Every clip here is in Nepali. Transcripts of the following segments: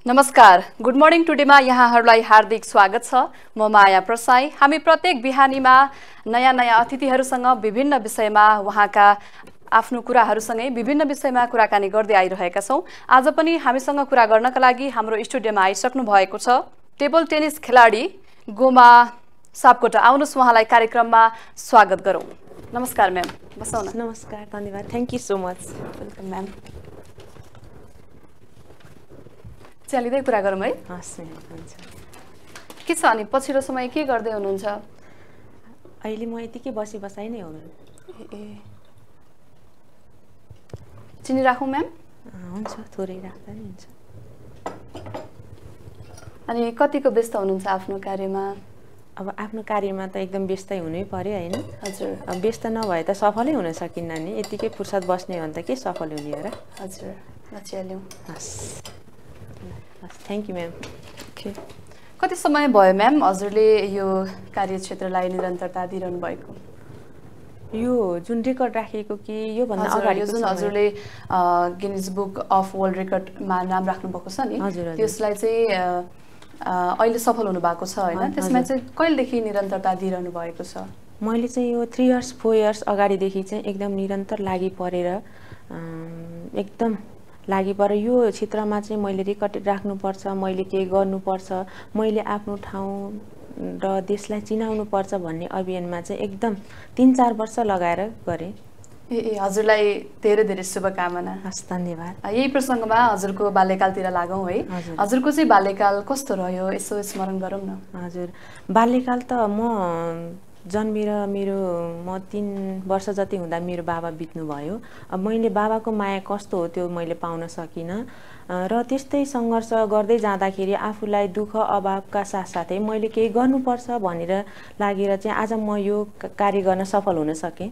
नमस्कार, गुड मर्निङ टुडेमा यहाँहरूलाई हार्दिक स्वागत छ। म माया प्रसाई। हामी प्रत्येक बिहानीमा नयाँ नयाँ अतिथिहरूसँग विभिन्न विषयमा उहाँका आफ्नो कुराहरूसँगै विभिन्न विषयमा कुराकानी गर्दै आइरहेका छौँ। आज पनि हामीसँग कुरा गर्नका लागि हाम्रो स्टुडियोमा आइसक्नु भएको छ टेबल टेनिस खेलाडी गोमा सापकोटा। आउनुहोस् उहाँलाई कार्यक्रममा स्वागत गरौँ। नमस्कार म्याम, बसौँ न। नमस्कार, धन्यवाद, thank you so much. Welcome ma'am. चलिँदै कुरा गरौँ है। हस् म्याम, हुन्छ। के छ अनि पछिल्लो समय के गर्दै हुनुहुन्छ? अहिले म यतिकै बसी बसाइ नै हो। चिनी राखौँ म्याम? हुन्छ, थोरै राख्दा नि हुन्छ। अनि कतिको व्यस्त हुनुहुन्छ आफ्नो कार्यमा? अब आफ्नो कार्यमा त एकदम व्यस्तै हुनै पर्यो होइन। हजुर। अब व्यस्त नभए त सफलै हुन सकिन्न नि। यतिकै फुर्सद बस्ने हो भने त के सफल हुने हो र? हजुर, लचिहाल्यौँ। हस्, थ्याङ्क यू म्याम। कति समय भयो म्याम हजुरले यो कार्यक्षेत्रलाई निरन्तरता दिइरहनु भएको? यो जुन रेकर्ड राखिएको कि योभन्दा अगाडि यो जुन हजुरले गिनिज बुक अफ वर्ल्ड रेकर्डमा नाम राख्नुभएको छ नि, त्यसलाई चाहिँ अहिले सफल हुनु भएको छ होइन? त्यसमा चाहिँ कहिलेदेखि निरन्तरता दिइरहनु भएको छ? मैले चाहिँ यो 3 इयर्स 4 इयर्स अगाडिदेखि चाहिँ एकदम निरन्तर लागि परेर एकदम लागि परेर यो क्षेत्रमा चाहिँ मैले रेकर्ड राख्नुपर्छ, मैले केही गर्नुपर्छ, मैले आफ्नो ठाउँ र देशलाई चिनाउनुपर्छ भन्ने अभियानमा चाहिँ एकदम 3-4 वर्ष लगाएर गरेँ। हजुरलाई धेरै धेरै शुभकामना। हस्, धन्यवाद। यही प्रसङ्गमा हजुरको बाल्यकालतिर लागौँ है। हजुरको चाहिँ बाल्यकाल कस्तो रह्यो यसो स्मरण गरौँ न। हजुर, बाल्यकाल त म जन्मेर म 3 वर्ष जति हुँदा मेरो बाबा बित्नुभयो। अब मैले बाबाको माया कस्तो हो त्यो मैले पाउन सकिनँ र त्यस्तै सङ्घर्ष गर्दै जाँदाखेरि आफूलाई दुःख अभावका साथसाथै मैले केही गर्नुपर्छ भनेर लागेर चाहिँ आज म यो कार्य गर्न सफल हुन सकेँ।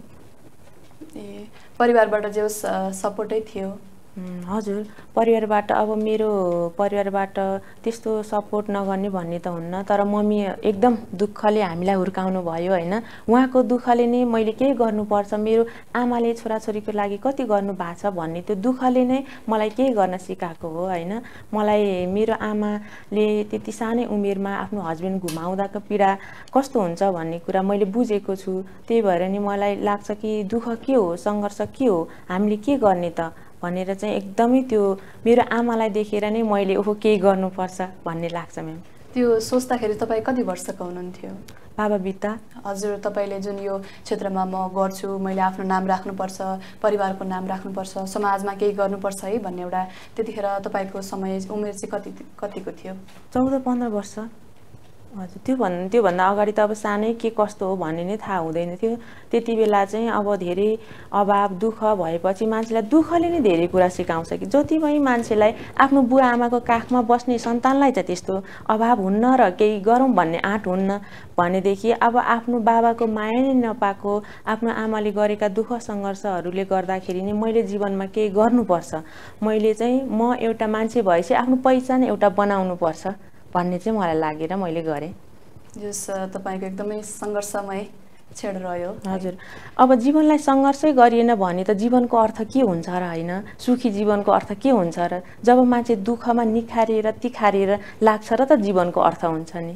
परिवारबाट जे सपोर्टै थियो? हजुर, परिवारबाट अब मेरो परिवारबाट त्यस्तो सपोर्ट नगर्ने भन्ने त हुन्न, तर मम्मी एकदम दुःखले हामीलाई हुर्काउनु भयो होइन। उहाँको दुःखले नै मैले केही गर्नुपर्छ, मेरो आमाले छोराछोरीको लागि कति गर्नु भएको छ भन्ने त्यो दुःखले नै मलाई केही गर्न सिकाएको हो होइन। मलाई मेरो आमाले त्यति सानै उमेरमा आफ्नो हस्बेन्ड गुमाउँदाको पीडा कस्तो हुन्छ भन्ने कुरा मैले बुझेको छु। त्यही भएर नि मलाई लाग्छ कि दुःख के हो, सङ्घर्ष के हो, हामीले के गर्ने त भनेर चाहिँ एकदमै त्यो मेरो आमालाई देखेर नै मैले ओहो केही गर्नुपर्छ भन्ने लाग्छ म्याम। त्यो सोच्दाखेरि तपाईँ कति वर्षको हुनुहुन्थ्यो? बाबा बित्दा। हजुर, तपाईँले जुन यो क्षेत्रमा म गर्छु, मैले आफ्नो नाम राख्नुपर्छ, परिवारको नाम राख्नुपर्छ, समाजमा केही गर्नुपर्छ है भन्ने एउटा त्यतिखेर तपाईँको उमेर चाहिँ कतिको थियो? 14-15 वर्ष। हजुर, त्योभन्दा अगाडि त अब सानै के कस्तो हो भन्ने नै थाहा हुँदैन थियो। त्यति बेला चाहिँ अब धेरै अभाव दुःख भएपछि मान्छेलाई दुःखले नै धेरै कुरा सिकाउँछ कि जति पनि मान्छेलाई आफ्नो बुवा आमाको काखमा बस्ने सन्तानलाई चाहिँ त्यस्तो अभाव हुन्न र केही गरौँ भन्ने आँट हुन्न भनेदेखि अब आफ्नो बाबाको माया नै नपाएको, आफ्नो आमाले गरेका दुःख सङ्घर्षहरूले गर्दाखेरि नै मैले जीवनमा केही गर्नुपर्छ, मैले चाहिँ म एउटा मान्छे भएपछि आफ्नो पहिचान एउटा बनाउनुपर्छ भन्ने चाहिँ मलाई लागेर मैले गरेँ। जस तपाईँको एकदमै सङ्घर्षमय क्षण रह्यो। हजुर, अब जीवनलाई सङ्घर्षै गरिएन भने त जीवनको अर्थ के हुन्छ र होइन? सुखी जीवनको अर्थ के हुन्छ र? जब मान्छे दुःखमा निखारेर तिखारेर लाग्छ र त जीवनको अर्थ हुन्छ नि।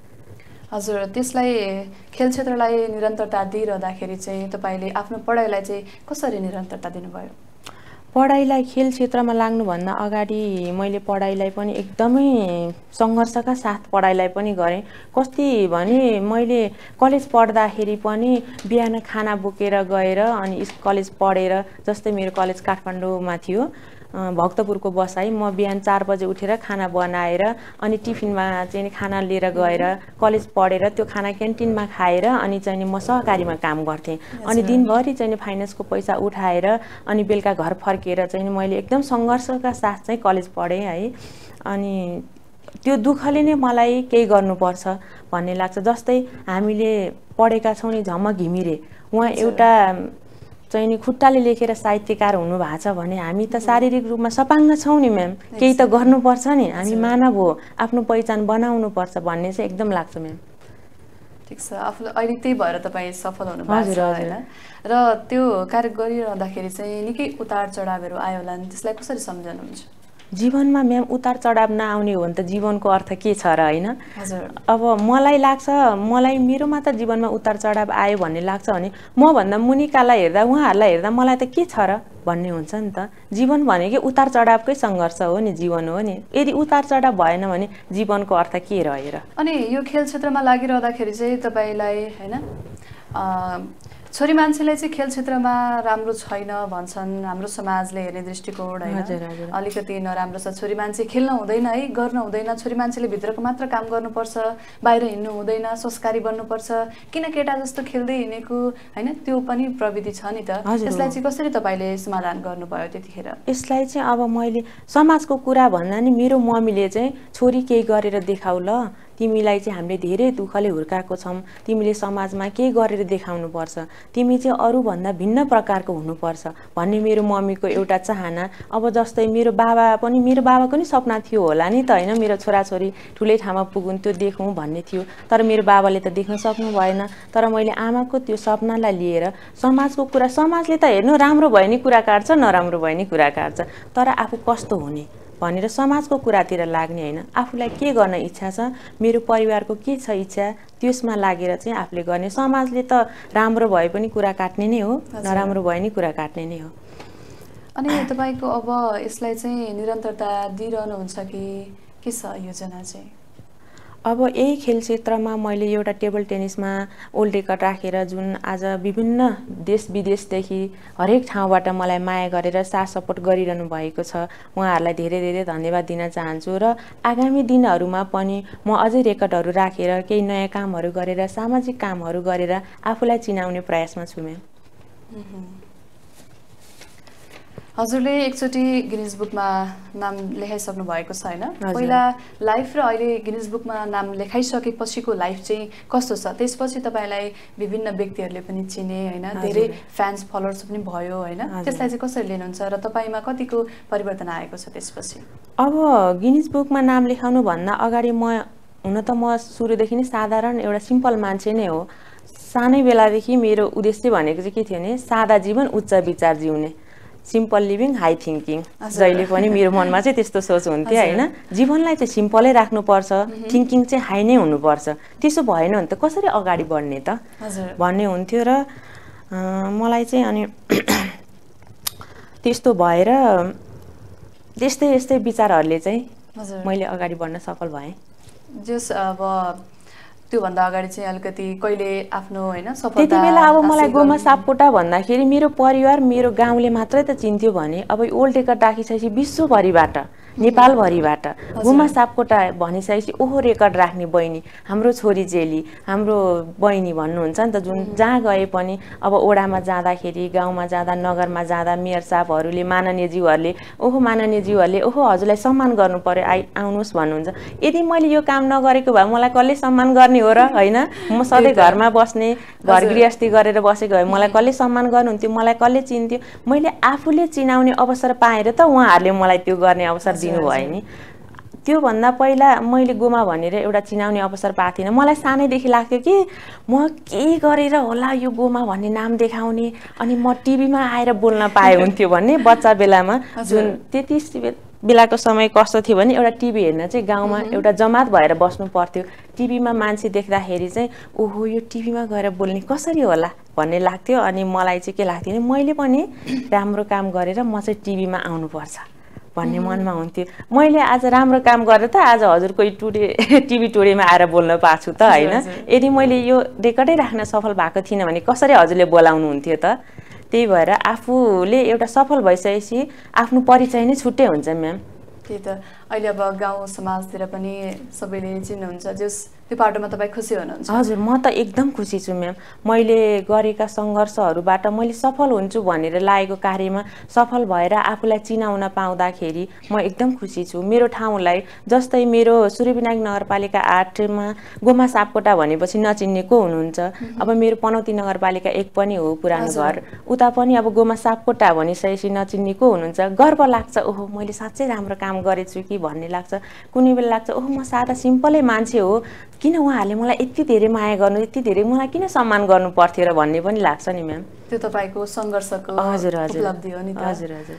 हजुर, त्यसलाई खेल क्षेत्रलाई निरन्तरता दिइरहँदाखेरि चाहिँ तपाईँले आफ्नो पढाइलाई चाहिँ कसरी निरन्तरता दिनुभयो? पढाइलाई खेल क्षेत्रमा लाग्नुभन्दा अगाडि मैले पढाइलाई पनि एकदमै सङ्घर्षका साथ पढाइलाई पनि गरेँ। कति भने मैले कलेज पढ्दाखेरि पनि बिहान खाना बोकेर गएर अनि कलेज पढेर, जस्तै मेरो कलेज काठमाडौँमा थियो भक्तपुरको बसाइ, म बिहान 4 बजे उठेर खाना बनाएर अनि टिफिनमा चाहिँ खाना लिएर गएर कलेज पढेर त्यो खाना क्यान्टिनमा खाएर अनि चाहिँ म सहकारीमा काम गर्थेँ। अनि दिनभरि चाहिँ फाइनेन्सको पैसा उठाएर अनि बेलुका घर फर्केर चाहिँ मैले एकदम सङ्घर्षका साथ चाहिँ कलेज पढेँ है। अनि त्यो दुःखले नै मलाई केही गर्नुपर्छ भन्ने लाग्छ। जस्तै हामीले पढेका छौँ नि झमक घिमिरे, उहाँ एउटा चाहिँ नि खुट्टाले लेखेर साहित्यकार हुनु भएको छ भने हामी त शारीरिक रूपमा सपाङ्ग छौँ नि म्याम, केही त गर्नुपर्छ नि, हामी मानव हो, आफ्नो पहिचान बनाउनुपर्छ भन्ने चाहिँ एकदम लाग्छ म्याम। ठिक छ, आफूलाई अहिले त्यही भएर तपाईँ सफल हुनु भएको छ होइन? र त्यो कार्य गरिरहँदाखेरि चाहिँ निकै उतार चढावहरू आयो होला नि, त्यसलाई कसरी सम्झनुहुन्छ? जीवनमा म्याम उतार चढाव नआउने हो भने त जीवनको अर्थ के छ र हैन? अब मलाई लाग्छ मलाई मेरोमा त जीवनमा उतार चढाव आयो भन्ने लाग्छ भने म भन्दा मुनिकालाई हेर्दा उहाँहरूलाई हेर्दा मलाई त के छ र भन्ने हुन्छ नि त। जीवन भनेकै उतार चढावकै सङ्घर्ष हो नि, जीवन हो नि। यदि उतार चढाव भएन भने जीवनको अर्थ के रह्यो र? अनि यो खेल क्षेत्रमा लागिरहँदाखेरि चाहिँ तपाईलाई हैन छोरी मान्छेलाई चाहिँ खेल क्षेत्रमा राम्रो छैन भन्छन् हाम्रो समाजले हेर्ने दृष्टिकोण हैन, अलिकति नराम्रो छ, छोरी मान्छे खेल्न हुँदैन है, गर्न हुँदैन, छोरी मान्छेले भित्रको मात्र काम गर्नुपर्छ, बाहिर हिँड्नु हुँदैन, संस्कारी बन्नुपर्छ, किन केटा जस्तो खेल्दै हिँडेको हैन, त्यो पनि प्रविधि छ नि त। यसलाई चाहिँ कसरी तपाईले समाधान गर्नुभयो त्यतिखेर? यसलाई चाहिँ अब मैले समाजको कुरा भन्दा नि मेरो मम्मीले चाहिँ छोरी केही गरेर देखाउ ल, तिमीलाई चाहिँ हामीले धेरै दुःखले हुर्काएको छौँ, तिमीले समाजमा केही गरेर देखाउनु पर्छ, तिमी चाहिँ अरूभन्दा भिन्न प्रकारको हुनुपर्छ भन्ने मेरो मम्मीको एउटा चाहना। अब जस्तै मेरो बाबाको नि सपना थियो होला नि त हैन, मेरो छोराछोरी ठुलै ठाउँमा पुगुन् त्यो देखौँ भन्ने थियो, तर मेरो बाबाले त देख्न सक्नु भएन। तर मैले आमाको त्यो सपनालाई लिएर समाजको कुरा, समाजले त हेर्नु राम्रो भयो नि कुरा काट्छ, नराम्रो भयो नि कुरा काट्छ, तर आफू कस्तो हुने भनेर समाजको कुरातिर लाग्ने हैन, आफूलाई के गर्न इच्छा छ, मेरो परिवारको के छ इच्छा, त्यसमा लागेर चाहिँ आफूले गर्ने। समाजले त राम्रो भए पनि कुरा काट्ने नै हो, नराम्रो भए नि कुरा काट्ने नै हो। अनि तपाईको अब यसलाई चाहिँ निरन्तरता दिइरहनुहुन्छ कि के छ योजना चाहिँ? अब यही खेल क्षेत्रमा मैले एउटा टेबल टेनिसमा ओल्ड रेकर्ड राखेर जुन आज विभिन्न देश विदेशदेखि हरेक ठाउँबाट मलाई माया गरेर साथ सपोर्ट गरिरहनु भएको छ, उहाँहरूलाई धेरै धेरै धन्यवाद दिन चाहन्छु। र आगामी दिनहरूमा पनि म अझै रेकर्डहरू राखेर केही नयाँ कामहरू गरेर सामाजिक कामहरू गरेर आफूलाई चिनाउने प्रयासमा छु म्याम। हजुरले एकचोटि गिनिज बुकमा नाम लेखाइसक्नु भएको छ हैन? पहिला लाइफ र अहिले गिनिज बुकमा नाम लेखाइसकेपछिको लाइफ चाहिँ कस्तो छ? त्यसपछि तपाईलाई विभिन्न व्यक्तिहरूले पनि चिने हैन, धेरै फ्यान्स फलोअर्स पनि भयो हैन, त्यसलाई चाहिँ कसरी लिनुहुन्छ र तपाईमा कतिको परिवर्तन आएको छ त्यसपछि? अब गिनिज बुकमा नाम लेखाउनु भन्दा अगाडि हुन त म सुरुदेखि नै साधारण एउटा सिम्पल मान्छे नै हो। सानै बेलादेखि मेरो उद्देश्य भनेको चाहिँ के थियो भने सादा जीवन उच्च विचार जिउने, सिम्पल लिभिङ हाई थिङ्किङ। जहिले पनि मेरो मनमा चाहिँ त्यस्तो सोच हुन्थ्यो हैन, जीवनलाई चाहिँ सिम्पलै राख्नुपर्छ, थिङ्किङ चाहिँ हाई नै हुनुपर्छ, त्यसो भएन भने त कसरी अगाडि बढ्ने त भन्ने हुन्थ्यो। र मलाई चाहिँ अनि त्यस्तो भएर त्यस्तै यस्तै विचारहरूले चाहिँ मैले अगाडि बढ्न सफल भएँ। जस अब त्योभन्दा अगाडि चाहिँ अलिकति कहिले आफ्नो हैन सफलता त्यति बेला अब मलाई गोमा सापकोटा भन्दाखेरि मेरो परिवार मेरो गाउँले मात्रै त चिन्थ्यो भने अब ओल्ड रेकर्ड राखिसकेपछि विश्वभरिबाट नेपालभरिबाट गोमा सापकोटा भनिसकेपछि ओहो रेकर्ड राख्ने बहिनी, हाम्रो छोरी चेली, हाम्रो बहिनी भन्नुहुन्छ नि त। जुन जहाँ गए पनि अब ओडामा जाँदाखेरि, गाउँमा जाँदा, नगरमा जाँदा मेयर साहबहरूले, माननीयज्यूहरूले ओहो हजुरलाई सम्मान गर्नु पर्यो, आउनुहोस् भन्नुहुन्छ। यदि मैले यो काम नगरेको भए मलाई कसले सम्मान गर्ने हो र हैन? म सधैँ घरमा बस्ने, घर गृहस्थी गरेर बसेको भए मलाई कसले सम्मान गर्नुहुन्थ्यो, मलाई कसले चिन्थ्यो? मैले आफूले चिनाउने अवसर पाएर त उहाँहरूले मलाई त्यो गर्ने अवसर दिनुभयो नि। त्योभन्दा पहिला मैले गोमा भनेर एउटा चिनाउने अवसर पाएको थिइनँ। मलाई सानैदेखि लाग्थ्यो कि म के गरेर होला यो गोमा भन्ने नाम देखाउने अनि म टिभीमा आएर बोल्न पाए हुन्थ्यो भन्ने बच्चा बेलामा। जुन त्यति बेलाको समय कस्तो थियो भने एउटा टिभी हेर्न चाहिँ गाउँमा एउटा जमात भएर बस्नु पर्थ्यो। टिभीमा मान्छे देख्दाखेरि चाहिँ ओहो यो टिभीमा गएर बोल्ने कसरी होला भन्ने लाग्थ्यो। अनि मलाई चाहिँ के लाग्थ्यो भने मैले पनि राम्रो काम गरेर म चाहिँ टिभीमा आउनुपर्छ भन्ने मनमा हुन्थ्यो। मैले आज राम्रो काम गरेर त आज हजुरको टिभी टुडेमा आएर बोल्न पाएको छु त हैन? यदि मैले यो रेकर्डै राख्न सफल भएको थिइनँ भने कसरी हजुरले बोलाउनु हुन्थ्यो त? त्यही भएर आफूले एउटा सफल भइसकेपछि आफ्नो परिचय नै छुट्टै हुन्छ म्याम। त्यही त अहिले अब गाउँ समाजतिर पनि सबैले चिन्नुहुन्छ, जस त्यो बाटोमा तपाईँ खुसी हुनुहुन्छ? हजुर, म त एकदम खुसी छु म्याम। मैले गरेका सङ्घर्षहरूबाट मैले सफल हुन्छु भनेर लागेको कार्यमा सफल भएर आफूलाई चिनाउन पाउँदाखेरि म एकदम खुसी छु। मेरो ठाउँलाई जस्तै मेरो सूर्यविनायक नगरपालिका 8मा गोमा सापकोटा भनेपछि नचिन्ने को हुनुहुन्छ? अब मेरो पनौती नगरपालिका 1 पनि हो पुरानो घर, उता पनि अब गोमा सापकोटा भनिसकेपछि नचिन्ने को हुनुहुन्छ? गर्व लाग्छ, ओहो मैले साँच्चै राम्रो काम गरेछु कि भन्ने लाग्छ। कुनै बेला लाग्छ ओहो म सादा सिम्पलै मान्छे हो, किन उहाँहरूले मलाई यति धेरै माया गर्नु, यति धेरै मलाई किन सम्मान गर्नु पर्थ्यो र भन्ने पनि लाग्छ नि म्याम। त्यो तपाईको सङ्घर्षको उपलब्धि हो नि त। हजुर हजुर।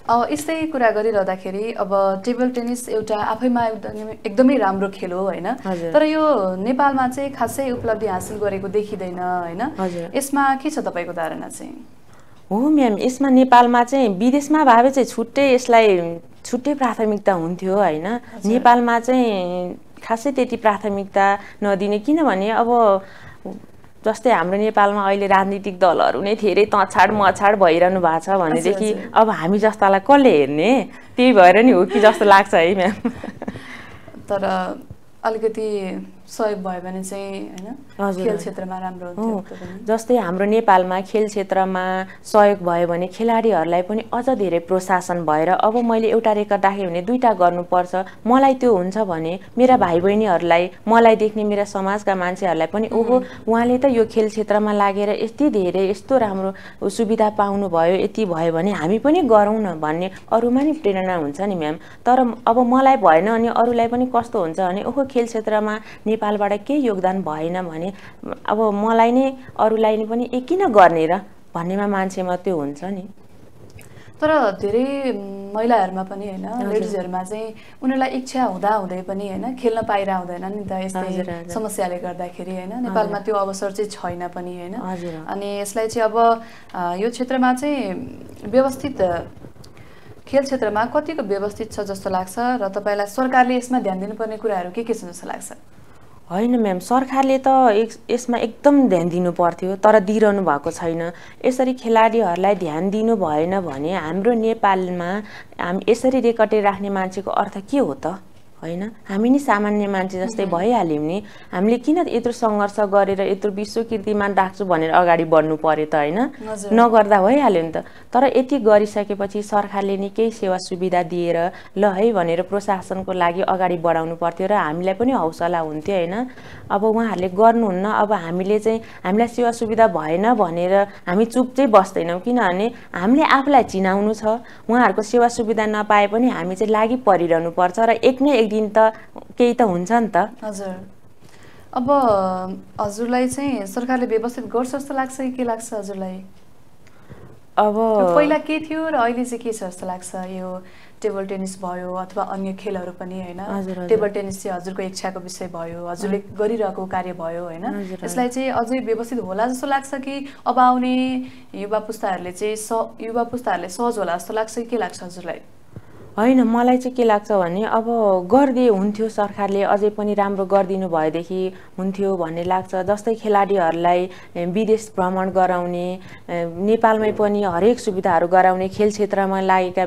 यस्तै कुरा गरिरहँदाखेरि अब टेबल टेनिस एउटा आफैमा एकदमै राम्रो खेल हो होइन, तर यो नेपालमा चाहिँ खासै उपलब्धि हासिल गरेको देखिँदैन होइन, यसमा के छ तपाईँको धारणा चाहिँ? हो म्याम, यसमा नेपालमा चाहिँ विदेशमा भए चाहिँ छुट्टै यसलाई छुट्टै प्राथमिकता हुन्थ्यो होइन, नेपालमा चाहिँ खासै त्यति प्राथमिकता नदिने। किनभने अब जस्तै हाम्रो नेपालमा अहिले राजनीतिक दलहरू नै धेरै तछाड मछाड भइरहनु भएको छ भनेदेखि अब हामी जस्तालाई कसले हेर्ने, त्यही भएर नि हो कि जस्तो लाग्छ है म्याम। तर अलिकति सहयोग भयो भने चाहिँ होइन खेल क्षेत्रमा राम्रो हुन्थ्यो। जस्तै हाम्रो नेपालमा खेल क्षेत्रमा सहयोग भयो भने खेलाडीहरूलाई पनि अझ धेरै प्रोत्साहन भएर अब मैले एउटा रेकर्ड राखेँ भने दुईटा गर्नुपर्छ, मलाई त्यो हुन्छ भने मेरा भाइ बहिनीहरूलाई, मलाई देख्ने मेरा समाजका मान्छेहरूलाई पनि ओहो उहाँले त यो खेल क्षेत्रमा लागेर यति धेरै यस्तो राम्रो सुविधा पाउनु भयो, यति भयो भने हामी पनि गरौँ न भन्ने अरूमा नि प्रेरणा हुन्छ नि म्याम। तर अब मलाई भएन अनि अरूलाई पनि कस्तो हुन्छ भने ओहो खेल क्षेत्रमा नेपालबाट केही योगदान भएन भने अब मलाई नै अरूलाई नै पनि किन गर्ने र भन्नेमा मान्छेमा त्यो हुन्छ नि। तर धेरै महिलाहरूमा पनि होइन लेडिजहरूमा चाहिँ उनीहरूलाई इच्छा हुँदै पनि होइन खेल्न पाइरह हुँदैन नि त यस्तै समस्याले गर्दाखेरि होइन, नेपालमा त्यो अवसर चाहिँ छैन पनि होइन। अनि यसलाई चाहिँ अब यो क्षेत्रमा चाहिँ व्यवस्थित खेल क्षेत्रमा कतिको व्यवस्थित छ जस्तो लाग्छ र तपाईँलाई सरकारले यसमा ध्यान दिनुपर्ने कुराहरू के छ जस्तो लाग्छ? होइन म्याम, सरकारले त यसमा एकदम ध्यान दिनु पर्थ्यो तर दिइरहनु भएको छैन। यसरी खेलाडीहरूलाई ध्यान दिनु भएन भने हाम्रो नेपालमा यसरी रेकर्डेड राख्ने मान्छेको अर्थ के हो त होइन, हामी नि सामान्य मान्छे जस्तै भइहाल्यौँ नि। हामीले किन यत्रो सङ्घर्ष गरेर यत्रो विश्व कीर्तिमान राख्छु भनेर अगाडि बढ्नु पर्यो त होइन, नगर्दा भइहाल्यो नि त। तर यति गरिसकेपछि सरकारले नि केही सेवा सुविधा दिएर ल है भनेर प्रोत्साहनको लागि अगाडि बढाउनु पर्थ्यो र हामीलाई पनि हौसला हुन्थ्यो होइन। अब उहाँहरूले गर्नुहुन्न, अब हामीले चाहिँ हामीलाई सेवा सुविधा भएन भनेर हामी चुप चाहिँ बस्दैनौँ, किनभने हामीले आफूलाई चिनाउनु छ। उहाँहरूको सेवा सुविधा नपाए पनि हामी चाहिँ लागि परिरहनु पर्छ र एक न एक दिन त केही त हुन्छ नि त। हजुर, अब हजुरलाई चाहिँ सरकारले व्यवस्थित गर्छ जस्तो लाग्छ कि के लाग्छ हजुरलाई? अब पहिला के थियो र अहिले चाहिँ के छ जस्तो लाग्छ? यो टेबल टेनिस भयो अथवा अन्य खेलहरू पनि होइन, टेबल टेनिस चाहिँ हजुरको इच्छाको विषय भयो, हजुरले गरिरहेको कार्य भयो होइन, यसलाई चाहिँ अझै व्यवस्थित होला जस्तो लाग्छ कि अब आउने युवा पुस्ताहरूले सहज होला जस्तो लाग्छ कि के लाग्छ हजुरलाई? होइन, मलाई चाहिँ के लाग्छ भने अब गरिदिए हुन्थ्यो, सरकारले अझै पनि राम्रो गरिदिनु भएदेखि हुन्थ्यो भन्ने लाग्छ। जस्तै खेलाडीहरूलाई विदेश भ्रमण गराउने, नेपालमै पनि हरेक सुविधाहरू गराउने, खेल क्षेत्रमा लागेका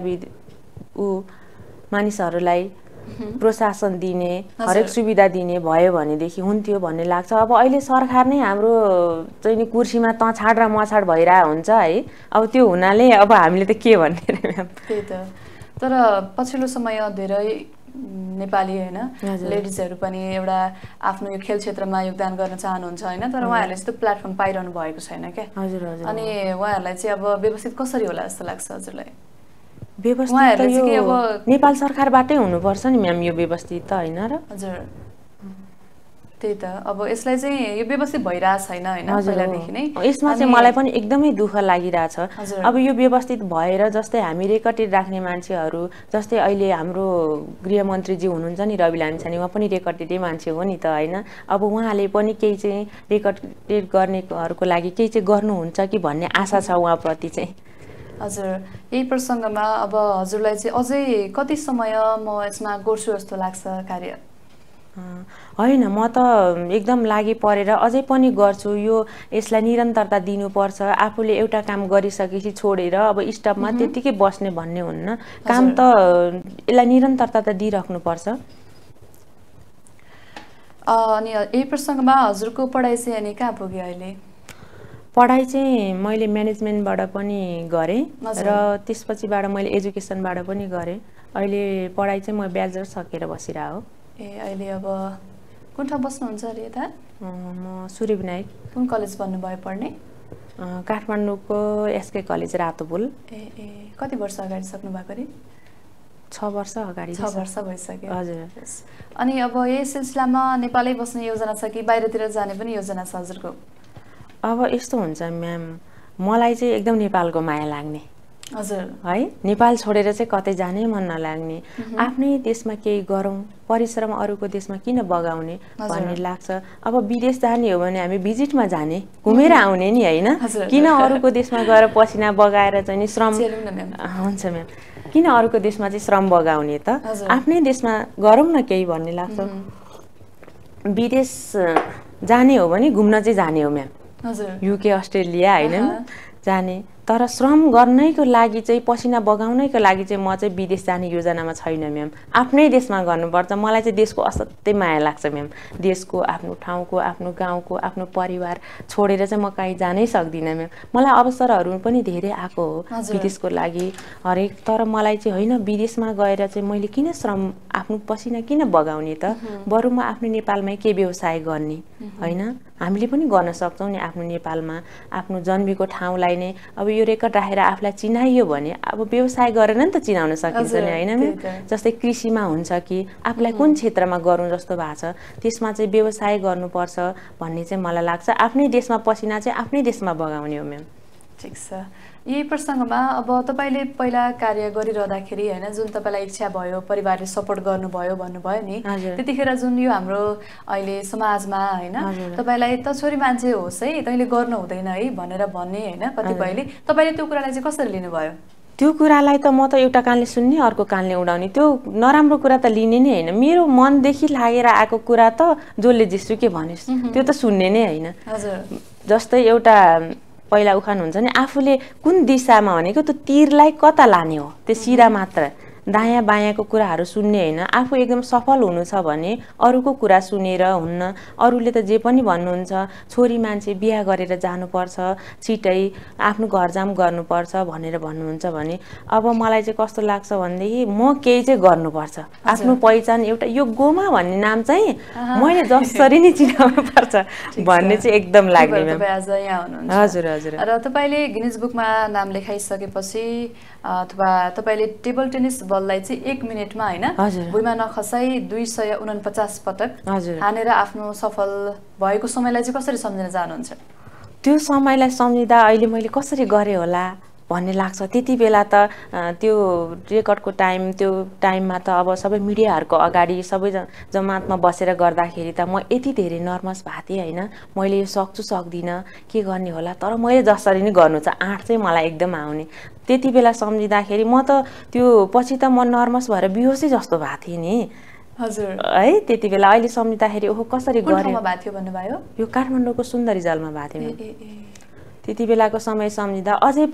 मानिसहरूलाई प्रोत्साहन दिने, हरेक सुविधा दिने भयो भनेदेखि हुन्थ्यो भन्ने लाग्छ। अब अहिले सरकार नै हाम्रो चाहिँ नि कुर्सीमा तछाड र मछाड भइरहेको हुन्छ है, अब त्यो हुनाले अब हामीले त के भन्ने रे म्याम। त्यही त, तर पछिल्लो समय धेरै नेपाली होइन लेडिजहरू पनि एउटा आफ्नो यो खेल क्षेत्रमा योगदान गर्न चाहनुहुन्छ होइन, तर उहाँहरूले यस्तो प्लेटफर्म पाइरहनु भएको छैन क्या। हजुर हजुर। अनि उहाँहरूलाई चाहिँ अब व्यवस्थित कसरी होला जस्तो लाग्छ हजुरलाई? व्यवस्थित त यो नेपाल सरकारबाटै हुनुपर्छ नि म्याम, यो व्यवस्थित त होइन र? हजुर, त्यही त। अब यसलाई चाहिँ यो व्यवस्थित भइरहेको छैन होइन पहिलादेखि नै, यसमा चाहिँ मलाई पनि एकदमै दुःख लागिरहेछ। अब यो व्यवस्थित भएर जस्तै हामी रेकर्डेड राख्ने मान्छेहरू, जस्तै अहिले हाम्रो गृहमन्त्रीजी हुनुहुन्छ नि रवि लामिछाने, उहाँ पनि रेकर्डेडै मान्छे हो नि त होइन। अब उहाँले पनि केही चाहिँ रेकर्डेड गर्नेहरूको लागि केही चाहिँ गर्नुहुन्छ कि भन्ने आशा छ उहाँप्रति चाहिँ। हजुर, यही प्रसङ्गमा अब हजुरलाई चाहिँ अझै कति समय म यसमा गर्छु जस्तो लाग्छ कार्य? होइन, म त एकदम लागि परेर अझै पनि गर्छु। यसलाई निरन्तरता दिनुपर्छ। आफूले एउटा काम गरिसकेपछि छोडेर अब स्टपमा त्यतिकै बस्ने भन्ने हुन्न, काम त यसलाई निरन्तरता त दिइराख्नुपर्छ। अनि यही प्रसङ्गमा हजुरको पढाइ चाहिँ अनि कहाँ पुग्यो अहिले? पढाइ चाहिँ मैले म्यानेजमेन्टबाट पनि गरेँ र त्यसपछिबाट मैले एजुकेसनबाट पनि गरेँ। अहिले पढाइ चाहिँ म ब्याचलर सकेर बसिरहेको हो। अहिले अब कुन ठाउँ बस्नुहुन्छ अरे यता? म सूर्यविनायक। कुन कलेज भन्नुभयो पढ्ने? काठमाडौँको एसके कलेज रातोपुल। कति वर्ष अगाडि सक्नु भएको अरे? 6 वर्ष अगाडि। 6 वर्ष भइसक्यो। हजुर। अनि अब यही सिलसिलामा नेपालै बस्ने योजना छ कि बाहिरतिर जाने पनि योजना छ हजुरको? अब यस्तो हुन्छ म्याम, मलाई चाहिँ एकदम नेपालको माया लाग्ने। हजुर है नेपाल छोडेर चाहिँ कतै जानै मन नलाग्ने आफ्नै देशमा केही गरौँ परिश्रम अरूको देशमा किन बगाउने भन्ने लाग्छ अब विदेश जाने हो भने हामी भिजिटमा जाने घुमेर आउने नि हैन किन अरूको देशमा गएर पसिना बगाएर चाहिँ नि श्रम हुन्छ म्याम किन अरूको देशमा चाहिँ श्रम बगाउने त आफ्नै देशमा गरौँ न केही भन्ने लाग्छ विदेश जाने हो भने घुम्न चाहिँ जाने हो म्याम हजुर युके अस्ट्रेलिया हैन जाने तर श्रम गर्नैको लागि चाहिँ पसिना बगाउनैको लागि चाहिँ म चाहिँ विदेश जाने योजनामा छैन म्याम आफ्नै देशमा गर्नुपर्छ मलाई चाहिँ देशको असाध्यै माया लाग्छ म्याम देशको आफ्नो ठाउँको आफ्नो गाउँको आफ्नो परिवार छोडेर चाहिँ म कहीँ जानै सक्दिनँ म्याम मलाई अवसरहरू पनि धेरै आएको हो विदेशको लागि हरेक तर मलाई चाहिँ होइन विदेशमा गएर चाहिँ मैले किन श्रम आफ्नो पसिना किन बगाउने त बरु म आफ्नो नेपालमै के व्यवसाय गर्ने हैन हामीले पनि गर्न सक्छौँ नि आफ्नो नेपालमा आफ्नो जन्मेको ठाउँलाई नै अब यो रेकर्ड राखेर आफूलाई चिनाइयो भने अब व्यवसाय गरेर नि त चिनाउन सकिन्छ नि हैन जस्तै कृषिमा हुन्छ कि आफूलाई कुन क्षेत्रमा गरौँ जस्तो भएको छ त्यसमा चाहिँ व्यवसाय गर्नुपर्छ भन्ने चाहिँ मलाई लाग्छ आफ्नै देशमा पसिना चाहिँ आफ्नै देशमा बगाउने हो म्याम ठिक छ यही प्रसङ्गमा अब तपाईले पहिला कार्य गरिरहँदाखेरि हैन जुन तपाईलाई इच्छा भयो परिवारले सपोर्ट गर्नुभयो भन्नुभयो नि त्यतिखेर जुन यो हाम्रो अहिले समाजमा हैन तपाईलाई त छोरी मान्छे होस् है तैले गर्न हुँदैन है भनेर भन्ने हैन कतिपयले तपाईले त्यो कुरालाई चाहिँ कसरी लिनुभयो त्यो कुरालाई त म त एउटा कानले सुन्ने अर्को कानले उडाउने त्यो नराम्रो कुरा त लिने नै हैन मेरो मनदेखि लागेर आएको कुरा त जसले जेसुकै भनिस् त्यो त सुन्ने नै हैन हजुर जस्तै एउटा पहिला उखान हुन्छ नि आफूले कुन दिशामा भनेको त्यो तीरलाई कता लाने हो त्यो सिरा मात्र दायाँ बायाँको कुराहरू सुन्ने हैन आफू एकदम सफल हुनु छ भने अरूको कुरा सुनेर हुन्न अरूले त जे पनि भन्नुहुन्छ छोरी मान्छे बिहा गरेर जानुपर्छ छिटै आफ्नो घरजाम गर्नुपर्छ भनेर भन्नुहुन्छ भने अब मलाई चाहिँ कस्तो लाग्छ भनेदेखि म केही चाहिँ गर्नुपर्छ आफ्नो पहिचान एउटा यो गोमा भन्ने नाम चाहिँ मैले जसरी नै चिनाउनु पर्छ भन्ने चाहिँ एकदम लाग्ने तपाईं आज यहाँ हुनुहुन्छ हजुर हजुर र तपाईले गिनिज बुकमा नाम लेखाइसकेपछि अथवा तपाईले टेबल टेनिस बललाई चाहिँ 1 मिनेटमा हैन भुइँमा नखसाई 249 पटक हानेर आफ्नो सफल भएको समयलाई चाहिँ कसरी सम्झिन चाहनुहुन्छ त्यो समयलाई सम्झिँदा अहिले मैले कसरी गरे होला भन्ने लाग्छ त्यति बेला त त्यो रेकर्डको टाइम त्यो टाइममा त अब सबै मिडियाहरुको अगाडि सबै जमातमा बसेर गर्दाखेरि त म यति धेरै नर्भस भएको थिएँ हैन मैले यो सक्छु सक्दिन के गर्ने होला तर मैले जसरी नै गर्नु छ आँट चाहिँ मलाई एकदम आउने त्यति बेला सम्झिँदाखेरि म त त्यो पछि त म नर्भस भएर बिहोसै जस्तो भएको थिएँ नि हजुर है त्यति बेला अहिले सम्झिँदाखेरि ओहो कसरी गरे कुन ठाउँमा भएको थियो भन्नुभयो यो काठमाडौँको सुन्दरी जलमा भएको थियो त्यति बेलाको समय सम्झिँदा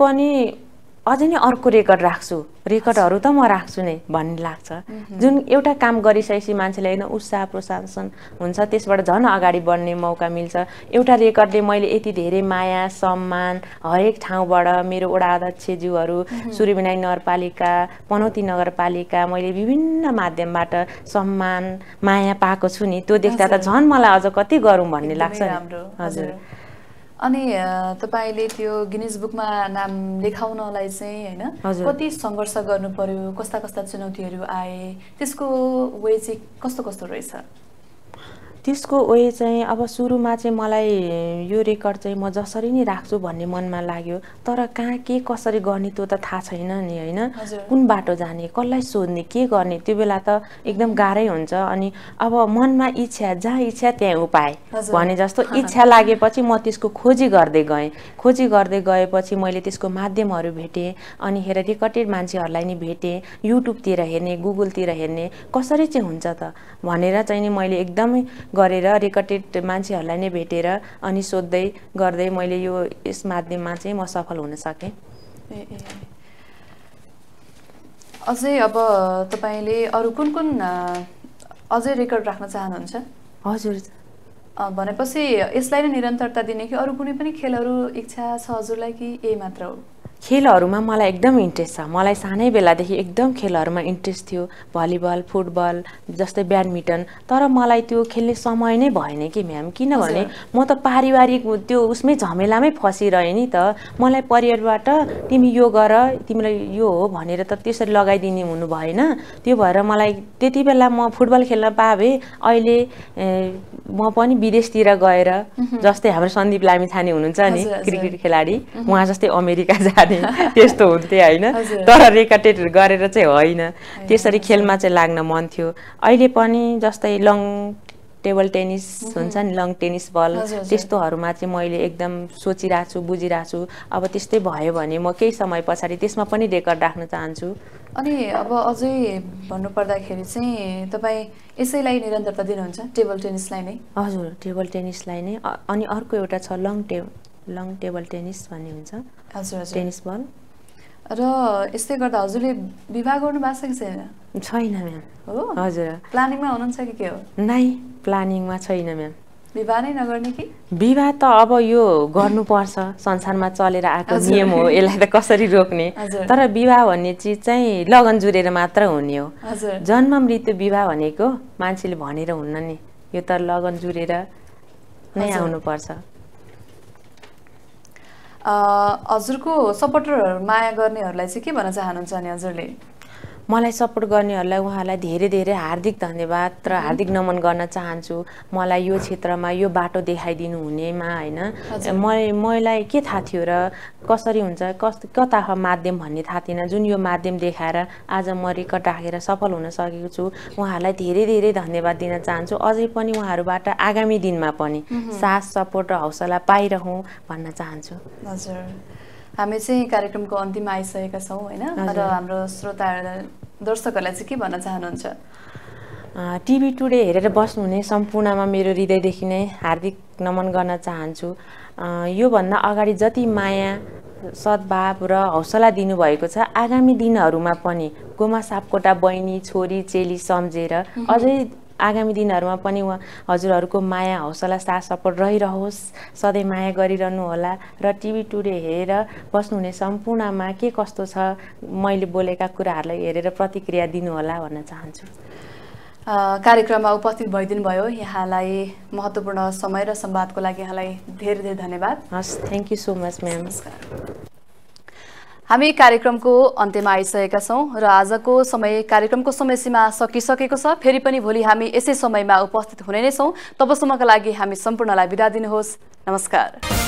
अझै नै अर्को रेकर्ड राख्छु रेकर्डहरू त म राख्छु नै भन्ने लाग्छ जुन एउटा काम गरिसकेपछि मान्छेले हैन उत्साह प्रोत्साहन हुन्छ त्यसबाट झन् अगाडि बढ्ने मौका मिल्छ एउटा रेकर्डले मैले यति धेरै माया सम्मान हरेक ठाउँबाट मेरो वडा अध्यक्षज्यूहरू सूर्यविनायक नगरपालिका पनौती नगरपालिका मैले विभिन्न माध्यमबाट सम्मान माया पाएको छु नि त्यो देख्दा त झन् मलाई अझ कति गरौँ भन्ने लाग्छ हजुर अनि तपाईले त्यो गिनिज बुकमा नाम लेखाउनलाई चाहिँ हैन कति संघर्ष गर्नु पर्यो कस्ता कस्ता चुनौतीहरू आए त्यसको वे चाहिँ कस्तो कस्तो रहेछ त्यसको वे चाहिँ अब सुरुमा चाहिँ मलाई यो रेकर्ड चाहिँ म जसरी नै राख्छु भन्ने मनमा लाग्यो तर कहाँ के कसरी गर्ने त्यो त थाहा छैन नि हैन कुन बाटो जाने कसलाई सोध्ने के गर्ने त्यो बेला त एकदम गाह्रै हुन्छ अनि अब मनमा इच्छा जहाँ इच्छा त्यहाँ उपाय भने जस्तो इच्छा लागेपछि म त्यसको खोजी गर्दै गएपछि मैले त्यसको माध्यमहरू भेटे अनि हेर रेकर्डेड मान्छेहरूलाई नि भेटे युट्युबतिर हेर्ने गुगलतिर हेर्ने कसरी चाहिँ हुन्छ त भनेर चाहिँ नि मैले एकदमै गरेर रेकर्डेड मान्छेहरूलाई नै भेटेर अनि सोध्दै गर्दै मैले यो यस माध्यममा चाहिँ म सफल हुन सके अझै अब तपाईले अरु कुन अझै रेकर्ड राख्न चाहनुहुन्छ हजुर भनेपछि यसलाई नै निरन्तरता दिने कि अरु कुनै पनि खेलहरु इच्छा छ हजुरलाई कि यही मात्र हो खेलहरुमा मलाई एकदम इन्ट्रेस्ट छ मलाई सानै बेलादेखि एकदम खेलहरुमा इन्ट्रेस्ट थियो भलिबल फुटबल जस्तै ब्याडमिन्टन तर मलाई त्यो खेल्ने समय नै भएन कि म्याम किनभने म त पारिवारिक त्यो उसमै झमेलामै फसिरहे नि त मलाई परिवारबाट तिमी यो गर तिमीलाई यो हो भनेर त त्यसरी लगाइदिने हुनु भएन त्यो भएर मलाई त्यति बेला म फुटबल खेल्न पाए अहिले म पनि विदेशतिर गएर जस्तै हाम्रो सन्दीप लामिछाने हुनुहुन्छ नि क्रिकेट खेलाडी उहाँ जस्तै अमेरिका जाने त्यस्तो हुन्थे होइन तर रेकर्डेड गरेर चाहिँ होइन त्यसरी खेलमा चाहिँ लाग्न मन थियो अहिले पनि जस्तै लङ टेबल टेनिस हुन्छ नि लङ टेनिस बल त्यस्तोहरूमा चाहिँ मैले एकदम सोचिरहेको छु बुझिरहेको छु अब त्यस्तै भयो भने म केही समय पछाडि त्यसमा पनि रेकर्ड राख्न चाहन्छु अनि अब अझै भन्नुपर्दाखेरि चाहिँ तपाईँ यसैलाई निरन्तरता दिनुहुन्छ टेबल टेनिसलाई नै हजुर टेबल टेनिसलाई नै अनि अर्को एउटा छ लङ टेबल टेनिस भन्ने हुन्छ हजुर टेनिस बल र यस्तै गर्दा हजुरले विवाह गर्नु भएको छ कि छैन छैन म्याम हो हजुर प्लानिङमा हुनुहुन्छ कि के हो नै प्लानिङमा छैन म्याम विवाह नै नगर्ने कि विवाह त अब यो गर्नुपर्छ संसारमा चलेर आएको नियम हो यसलाई त कसरी रोक्ने तर विवाह भन्ने चिज चाहिँ लगन जुरेर मात्र हुने हो जन्म मृत्यु विवाह भनेको मान्छेले भनेर हुन्न नि यो त लगन जुरेर नै आउनुपर्छ हजुरको सपोर्टरहरू माया गर्नेहरूलाई चाहिँ के भन्न चाहनुहुन्छ नि हजुरले मलाई सपोर्ट गर्नेहरूलाई उहाँलाई धेरै धेरै हार्दिक धन्यवाद र हार्दिक नमन गर्न चाहन्छु मलाई यो क्षेत्रमा यो बाटो देखाइदिनु हुनेमा होइन मलाई के थाहा थियो र कसरी हुन्छ कता माध्यम भन्ने थाहा थिएन जुन यो माध्यम देखाएर आज म रेकर्ड राखेर सफल हुन सकेको छु उहाँहरूलाई धेरै धेरै धन्यवाद दिन चाहन्छु अझै पनि उहाँहरूबाट आगामी दिनमा पनि साथ सपोर्ट र हौसला पाइरहँ भन्न चाहन्छु हजुर हामी चाहिँ कार्यक्रमको अन्तिममा आइसकेका छौँ होइन र हाम्रो श्रोता दर्शकहरूलाई चाहिँ के भन्न चाहनुहुन्छ टिभी टुडे हेरेर बस्नुहुने सम्पूर्णमा मेरो हृदयदेखि नै हार्दिक नमन गर्न चाहन्छु योभन्दा अगाडि जति माया सद्भाव र हौसला दिनुभएको छ आगामी दिनहरूमा पनि गोमा सापकोटा बहिनी छोरी चेली सम्झेर अझै आगामी दिनहरूमा पनि हजुरहरूको माया हौसला साथ सपोर्ट रहिरहोस् सधैँ माया गरिरहनु होला र टिभी टुडे हेरेर बस्नुहुने सम्पूर्णमा के कस्तो छ मैले बोलेका कुराहरूलाई हेरेर प्रतिक्रिया दिनुहोला भन्न चाहन्छु कार्यक्रममा उपस्थित भइदिनु भयो यहाँलाई महत्त्वपूर्ण समय र संवादको लागि यहाँलाई धेरै धेरै धन्यवाद हस् thank you so much ma'am हामी कार्यक्रमको अन्त्यमा आइसकेका छौँ र आजको कार्यक्रमको समय सीमा सकिसकेको छ फेरि पनि भोलि हामी यसै समयमा उपस्थित हुने नै छौँ तबसम्मका लागि हामी सम्पूर्णलाई बिदा दिनुहोस् नमस्कार